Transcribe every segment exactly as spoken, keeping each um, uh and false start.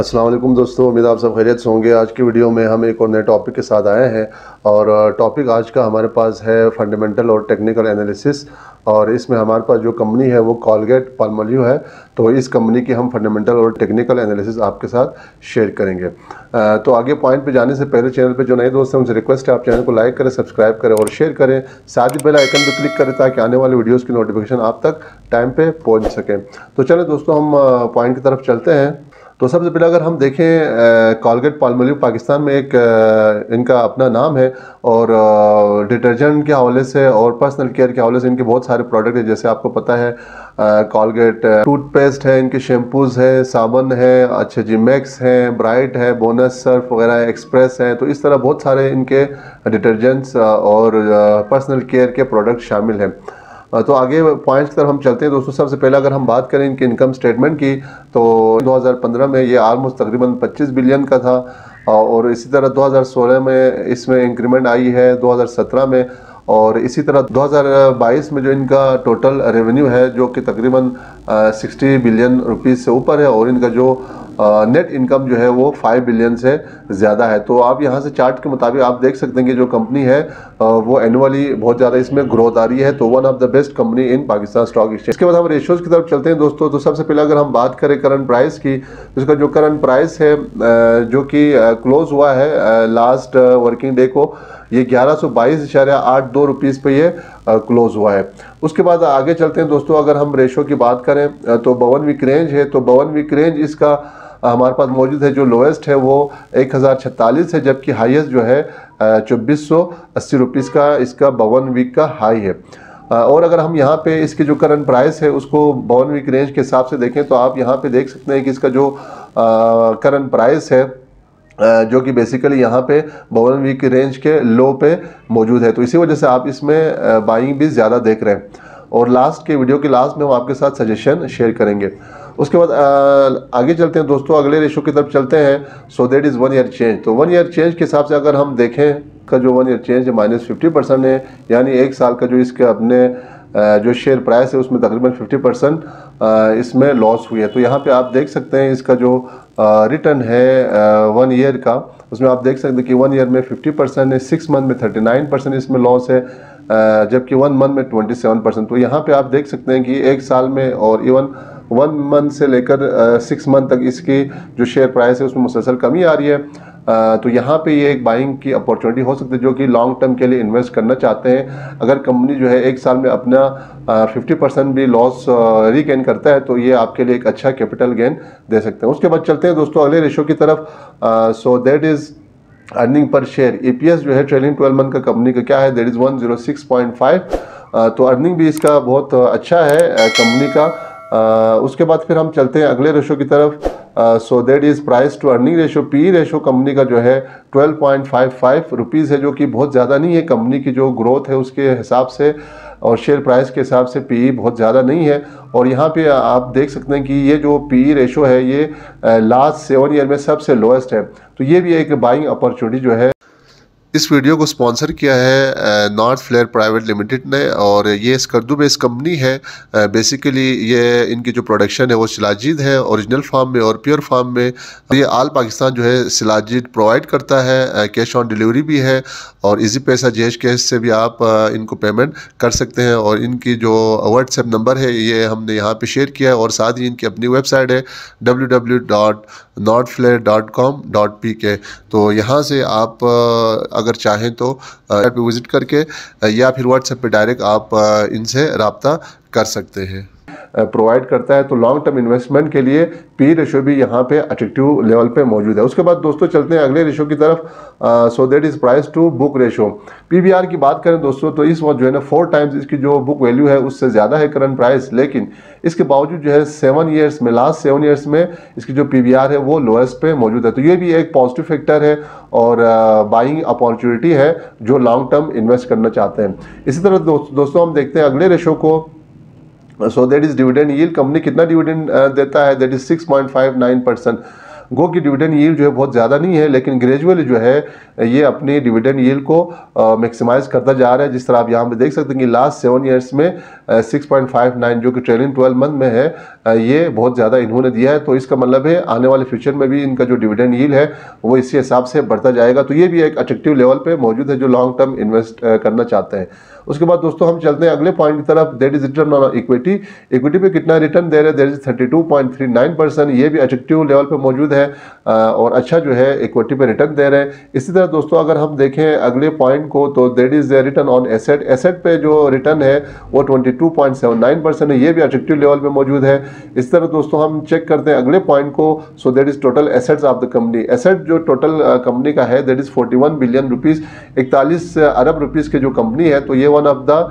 अस्सलाम वालेकुम दोस्तों, उम्मीद आप सब खैरियत से होंगे। आज की वीडियो में हम एक और नए टॉपिक के साथ आए हैं और टॉपिक आज का हमारे पास है फंडामेंटल और टेक्निकल एनालिसिस। और इसमें हमारे पास जो कंपनी है वो कॉलगेट पाल्मोलिव है। तो इस कंपनी की हम फंडामेंटल और टेक्निकल एनालिसिस आपके साथ शेयर करेंगे। तो आगे पॉइंट पे जाने से पहले चैनल पे जो नए दोस्त हैं उनसे रिक्वेस्ट है आप चैनल को लाइक करें, सब्सक्राइब करें और शेयर करें। साथ ही बेल आइकन पर क्लिक करें ताकि आने वाले वीडियोज़ की नोटिफिकेशन आप तक टाइम पर पहुँच सकें। तो चलें दोस्तों, हम पॉइंट की तरफ चलते हैं। तो सबसे पहले अगर हम देखें, कॉलगेट पाल्मोलिव पाकिस्तान में एक आ, इनका अपना नाम है और डिटर्जेंट के हवाले से और पर्सनल केयर के हवाले से इनके बहुत सारे प्रोडक्ट हैं। जैसे आपको पता है कॉलगेट टूथपेस्ट है, इनके शैम्पूज़ है, साबुन है, अच्छे जी मैक्स हैं, ब्राइट है, बोनस सर्फ वगैरह, एक्सप्रेस है। तो इस तरह बहुत सारे इनके डिटर्जेंट्स और पर्सनल केयर के प्रोडक्ट शामिल हैं। तो आगे पॉइंट्स की तरफ हम चलते हैं दोस्तों। सबसे पहले अगर हम बात करें इनके इनकम स्टेटमेंट की, तो दो हज़ार पंद्रह में ये आलमोस्ट तकरीबन पच्चीस बिलियन का था और इसी तरह दो हज़ार सोलह में इसमें इंक्रीमेंट आई है, दो हज़ार सत्रह में, और इसी तरह दो हज़ार बाईस में जो इनका टोटल रेवेन्यू है जो कि तकरीबन साठ बिलियन रुपीस से ऊपर है और इनका जो नेट इनकम जो है वो पाँच बिलियन से ज़्यादा है। तो आप यहाँ से चार्ट के मुताबिक आप देख सकते हैं कि जो कंपनी है वो एनुअली बहुत ज़्यादा इसमें ग्रोथ आ रही है। तो one of the best company in Pakistan stock exchange. इसके बाद हम रेशियोज़ की तरफ चलते हैं दोस्तों। तो सबसे पहले अगर हम बात करें करंट प्राइस की, तो इसका जो करंट प्राइस है जो कि क्लोज हुआ है लास्ट वर्किंग डे को, ये ग्यारह सौ बाईस इशारा आठ दो रुपीज़ पे ये क्लोज हुआ है। उसके बाद आगे चलते हैं दोस्तों। अगर हम रेशो की बात करें तो बावन वीक रेंज है, तो बावन वीक रेंज इसका हमारे पास मौजूद है। जो लोएस्ट है वो एक हज़ार छत्तालीस है, जबकि हाईएस्ट जो है चौबीस सौ अस्सी रुपीज़ का इसका बावन वीक का हाई है। और अगर हम यहाँ पे इसके जो करंट प्राइस है उसको बावन वीक रेंज के हिसाब से देखें तो आप यहाँ पे देख सकते हैं कि इसका जो करंट प्राइस है जो कि बेसिकली यहाँ पे बावन वीक रेंज के लो पे मौजूद है। तो इसी वजह से आप इसमें बाइंग भी ज़्यादा देख रहे हैं और लास्ट के वीडियो के लास्ट में हम आपके साथ सजेशन शेयर करेंगे। उसके बाद आगे चलते हैं दोस्तों, अगले रेशो की तरफ चलते हैं। So that is one year change. तो वन ईयर चेंज के हिसाब से अगर हम देखें का जो वन ईयर चेंज है माइनस फिफ्टी परसेंट है, यानी एक साल का जो इसके अपने जो शेयर प्राइस है उसमें तकरीबन फिफ्टी परसेंट इसमें लॉस हुई है। तो यहाँ पे आप देख सकते हैं इसका जो रिटर्न है वन ईयर का, उसमें आप देख सकते हैं कि वन ईयर में फिफ्टी परसेंट है, सिक्स मंथ में थर्टी नाइन परसेंट इसमें लॉस है, जबकि वन मंथ में ट्वेंटी सेवन परसेंट। तो यहाँ पे आप देख सकते हैं कि एक साल में और इवन वन मंथ से लेकर सिक्स मंथ तक इसकी जो शेयर प्राइस है उसमें मुसलसल कमी आ रही है। uh, तो यहाँ पे ये एक बाइंग की अपॉर्चुनिटी हो सकती है जो कि लॉन्ग टर्म के लिए इन्वेस्ट करना चाहते हैं। अगर कंपनी जो है एक साल में अपना फिफ्टी परसेंट भी लॉस रीगेन करता है तो ये आपके लिए एक अच्छा कैपिटल गेन दे सकते हैं। उसके बाद चलते हैं दोस्तों अगले रेशो की तरफ। So that is earning per share. EPS जो है ट्रेलिंग ट्वेल्व मंथ का कंपनी का क्या है, that is one zero six point five. तो अर्निंग भी इसका बहुत अच्छा है कंपनी का। uh, उसके बाद फिर हम चलते हैं अगले रेशो की तरफ। So that is price to earning ratio. P ratio company का जो है twelve point five five rupees है, जो कि बहुत ज़्यादा नहीं है। कंपनी की जो ग्रोथ है उसके हिसाब से और शेयर प्राइस के हिसाब से पी बहुत ज़्यादा नहीं है। और यहाँ पे आप देख सकते हैं कि ये जो पी रेशो है ये लास्ट सेवन ईयर में सबसे लोएस्ट है। तो ये भी एक बाइंग अपॉर्चुनिटी जो है। इस वीडियो को स्पॉन्सर किया है नॉर्थ फ्लेयर प्राइवेट लिमिटेड ने और ये स्कर्दू बेस कंपनी है। बेसिकली ये इनकी जो प्रोडक्शन है वो शिलाजीत है, ओरिजिनल फार्म में और प्योर फार्म में। ये आल पाकिस्तान जो है शिलाजीत प्रोवाइड करता है, कैश ऑन डिलीवरी भी है और इजी पैसा जेश कैश से भी आप इनको पेमेंट कर सकते हैं। और इनकी जो व्हाट्सएप नंबर है ये हमने यहाँ पे शेयर किया है और साथ ही इनकी अपनी वेबसाइट है W W W dot north flare dot com dot P K. तो यहाँ से आप अगर चाहें तो ऐप पे विज़िट करके या फिर व्हाट्सएप पे डायरेक्ट आप इनसे रब्ता कर सकते हैं। प्रोवाइड करता है। तो लॉन्ग टर्म इन्वेस्टमेंट के लिए पी रेशो भी यहाँ पे अट्रैक्टिव लेवल पे मौजूद है। उसके बाद दोस्तों चलते हैं अगले रेशो की तरफ। So that is price to book ratio. PVR की बात करें दोस्तों तो इस वक्त जो है ना फोर टाइम्स इसकी जो बुक वैल्यू है उससे ज़्यादा है करंट प्राइस, लेकिन इसके बावजूद जो है सेवन ईयर्स में लास्ट सेवन ईयर्स में इसकी जो पीवीआर है वो लोएस्ट पे मौजूद है। तो ये भी एक पॉजिटिव फैक्टर है और बाइंग अपॉर्चुनिटी है जो लॉन्ग टर्म इन्वेस्ट करना चाहते हैं। इसी तरह दोस्त, दोस्तों हम देखते हैं अगले रेशो को। So that is dividend yield. Company कितना डिविडेंड देता है, that is six point five nine percent. गो की डिविडेंड यील्ड जो है बहुत ज़्यादा नहीं है, लेकिन ग्रेजुअली जो है ये अपनी डिविडेंड यील्ड को मैक्सिमाइज करता जा रहा है। जिस तरह आप यहाँ पे देख सकते हैं कि लास्ट सेवन ईयर्स में सिक्स पॉइंट फाइव नाइन जो कि ट्रेलिंग ट्वेल्व मंथ में है ये बहुत ज़्यादा इन्होंने दिया है। तो इसका मतलब है आने वाले फ्यूचर में भी इनका जो डिविडेंड यील्ड है वो इसी हिसाब से बढ़ता जाएगा। तो ये भी एक अट्रैक्टिव लेवल पे मौजूद है जो लॉन्ग टर्म इन्वेस्ट करना चाहते हैं। उसके बाद दोस्तों हम चलते हैं अगले पॉइंट की तरफ, that is return on equity. Equity पे कितना रिटर्न दे रहे हैं, that is thirty two point three nine percent. ये भी अट्रैक्टिव लेवल पे मौजूद है और अच्छा जो है इक्विटी पे रिटर्न दे रहे हैं। इसी तरह दोस्तों अगर हम देखें अगले पॉइंट को तो that is return on asset. Asset पे जो रिटर्न है वो twenty two point seven nine percent है, ये भी अट्रैक्टिव लेवल पे मौजूद है। इस तरह दोस्तों हम चेक करते हैं अगले पॉइंट को, so that is total assets of the company. Asset जो टोटल कंपनी का है that is forty one billion rupees, इकतालीस अरब रुपीज की जो कंपनी है। तो ये one of the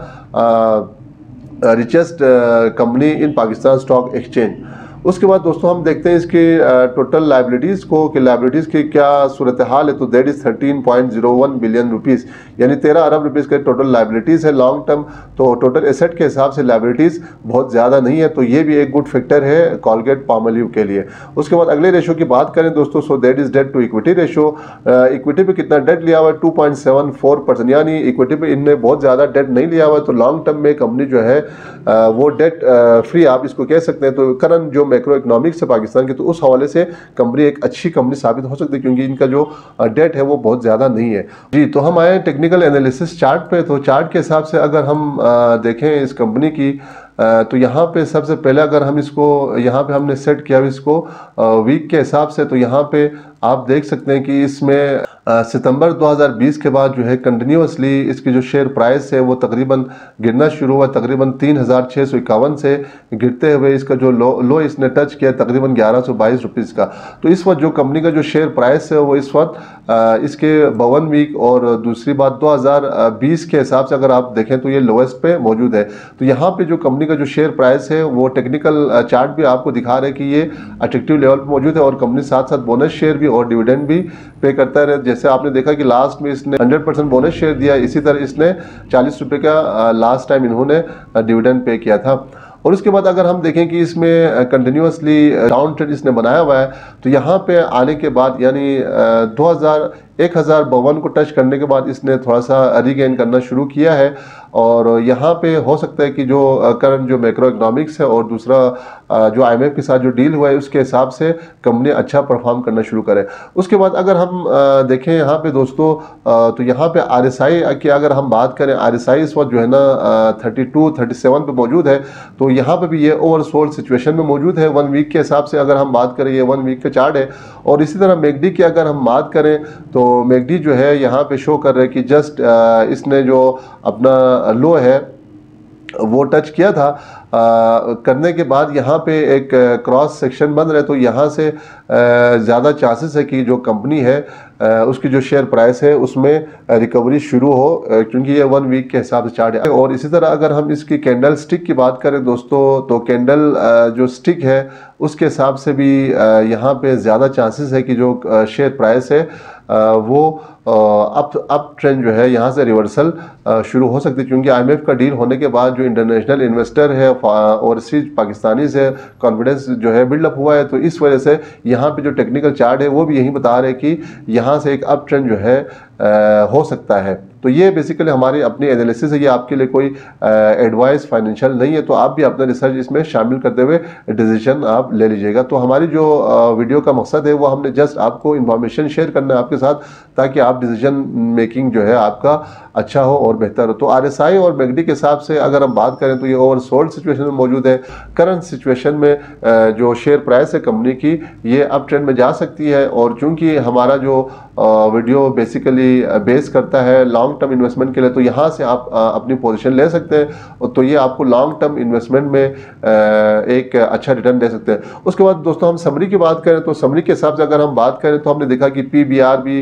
richest company in Pakistan stock exchange. उसके बाद दोस्तों हम देखते हैं इसकी टोटल लाइबिलिटीज़ को कि लाइबिलिटीज़ की क्या सूरत हाल है। तो that is thirteen point zero one billion rupees, यानी तेरह अरब रुपीज़ के टोटल लाइबिलिटीज़ है लॉन्ग टर्म। तो टोटल एसेट के हिसाब से लाइबिलिटीज़ बहुत ज़्यादा नहीं है, तो ये भी एक गुड फैक्टर है कॉलगेट पामोलिव के लिए। उसके बाद अगले रेशो की बात करें दोस्तों, so that is debt to equity ratio. Equity पे कितना डेट लिया हुआ है, two point seven four percent, यानी इक्विटी पे इनने बहुत ज़्यादा डेट नहीं लिया हुआ है। तो लॉन्ग टर्म में कंपनी जो है वो डेट फ्री आप इसको कह सकते हैं। तो करंट जो मैक्रो इकोनॉमिक्स है पाकिस्तान की, तो उस हवाले से कंपनी एक अच्छी कंपनी साबित हो सकती है क्योंकि इनका जो डेट है वो बहुत ज़्यादा नहीं है जी। तो हम आए टेक्निकल एनालिसिस चार्ट पे। तो चार्ट के हिसाब से अगर हम देखें इस कंपनी की, तो यहाँ पे सबसे पहले अगर हम इसको यहाँ पे हमने सेट किया इसको वीक के हिसाब से, तो यहाँ पे आप देख सकते हैं कि इसमें सितंबर दो हज़ार बीस के बाद जो है कंटिन्यूसली इसकी जो शेयर प्राइस है वो तकरीबन गिरना शुरू हुआ। तकरीबन तीन हज़ार छः सौ इक्यावन से गिरते हुए इसका जो लो लो इसने टच किया तकरीबन ग्यारह सौ बाईस रुपीज़ का। तो इस वक्त जो कंपनी का जो शेयर प्राइस है वो इस वक्त इसके बावन वीक और दूसरी बात दो हज़ार बीस के हिसाब से अगर आप देखें तो ये लोएस्ट पे मौजूद है। तो यहाँ पे जो कंपनी का जो शेयर प्राइस है वो टेक्निकल चार्ट भी आपको दिखा रहे हैं कि ये अट्रैक्टिव लेवल पे मौजूद है और कंपनी साथ साथ बोनस शेयर भी और डिविडेंड भी पे करता है। जैसे आपने देखा कि लास्ट में इसने हंड्रेड परसेंट बोनस शेयर दिया, इसी तरह इसने चालीस रुपए का लास्ट टाइम इन्होंने डिविडेंड पे किया था। और उसके बाद अगर हम देखें कि इसमें कंटिन्यूसली डाउन ट्रेंड इसने बनाया हुआ है, तो यहाँ पे आने के बाद यानी दो हज़ार एक हज़ार बावन को टच करने के बाद इसने थोड़ा सा रीगेन करना शुरू किया है। और यहाँ पे हो सकता है कि जो करंट जो मैक्रो इकोनॉमिक्स है और दूसरा जो आईएमएफ के साथ जो डील हुआ है उसके हिसाब से कंपनी अच्छा परफॉर्म करना शुरू करे। उसके बाद अगर हम देखें यहाँ पे दोस्तों, तो यहाँ पे आरएसआई की अगर हम बात करें, आरएसआई इस वक्त जो है ना थर्टी टू थर्टी सेवन पे मौजूद है। तो यहाँ पे भी ये ओवरसोल्ड सिचुएशन में मौजूद है। वन वीक के हिसाब से अगर हम बात करें, ये वन वीक का चार्ट है। और इसी तरह मैकडी की अगर हम बात करें तो मैकडी जो है यहाँ पे शो कर रहे हैं कि जस्ट इसने जो अपना लो है वो टच किया था, आ, करने के बाद यहाँ पे एक क्रॉस सेक्शन बन रहा है। तो यहाँ से ज़्यादा चांसेस है कि जो कंपनी है आ, उसकी जो शेयर प्राइस है उसमें रिकवरी शुरू हो, क्योंकि ये वन वीक के हिसाब से चार्ट है। और इसी तरह अगर हम इसकी कैंडल स्टिक की बात करें दोस्तों, तो कैंडल जो स्टिक है उसके हिसाब से भी यहाँ पे ज़्यादा चांसेस है कि जो शेयर प्राइस है वो अप अप ट्रेंड जो है यहाँ से रिवर्सल शुरू हो सकती है, क्योंकि आईएमएफ का डील होने के बाद जो इंटरनेशनल इन्वेस्टर है ओवरसीज पाकिस्तानी से कॉन्फिडेंस जो है बिल्डअप हुआ है। तो इस वजह से यहाँ पे जो टेक्निकल चार्ट है वो भी यही बता रहे हैं कि यहाँ से एक अप ट्रेंड जो है आ, हो सकता है। तो ये बेसिकली हमारी अपनी एनालिसिस है, ये आपके लिए कोई एडवाइस फाइनेंशियल नहीं है। तो आप भी अपना रिसर्च इसमें शामिल करते हुए डिसीजन आप ले लीजिएगा। तो हमारी जो आ, वीडियो का मकसद है वो हमने जस्ट आपको इन्फॉर्मेशन शेयर करना है आपके साथ, ताकि आप डिसीजन मेकिंग जो है आपका अच्छा हो और बेहतर हो। तो आरएसआई और मैकडी के हिसाब से अगर हम बात करें तो ये ओवरसोल्ड सिचुएशन में मौजूद है। करंट सिचुएशन में जो शेयर प्राइस है कंपनी की ये अप ट्रेंड में जा सकती है। और चूंकि हमारा जो वीडियो बेसिकली बेस करता है लॉन्ग टर्म इन्वेस्टमेंट के लिए, तो यहाँ से आप अपनी पोजीशन ले सकते हैं। तो ये आपको लॉन्ग टर्म इन्वेस्टमेंट में एक अच्छा रिटर्न दे सकते हैं। उसके बाद दोस्तों हम समरी की बात करें तो समरी के हिसाब से अगर हम बात करें तो हमने देखा कि पी बी आर भी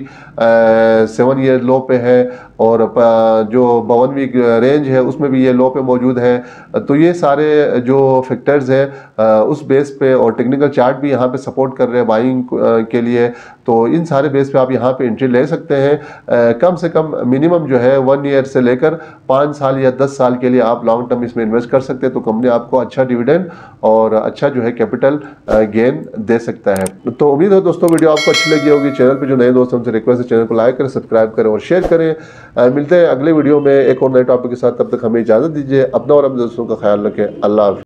सेवन ईयर लो पे है और जो बावन वीक रेंज है उसमें भी ये लो पे मौजूद है। तो ये सारे जो फैक्टर्स हैं उस बेस पे और टेक्निकल चार्ट भी यहाँ पे सपोर्ट कर रहे हैं बाइंग के लिए। तो इन सारे बेस पे आप यहाँ पे एंट्री ले सकते हैं। कम से कम मिनिमम जो है वन ईयर से लेकर पाँच साल या दस साल के लिए आप लॉन्ग टर्म इसमें इन्वेस्ट कर सकते हैं। तो कंपनी आपको अच्छा डिविडेंड और अच्छा जो है कैपिटल गेन दे सकता है। तो उम्मीद है दोस्तों वीडियो आपको अच्छी लगी होगी। चैनल पे जो नए दोस्त हमसे रिक्वेस्ट है चैनल को लाइक करें, सब्सक्राइब करें और शेयर करें। मिलते हैं अगले वीडियो में एक और नए टॉपिक के साथ। तब तक हमें इजाज़त दीजिए। अपना और अपने दोस्तों का ख्याल रखें। अल्लाह हाफ़िज़।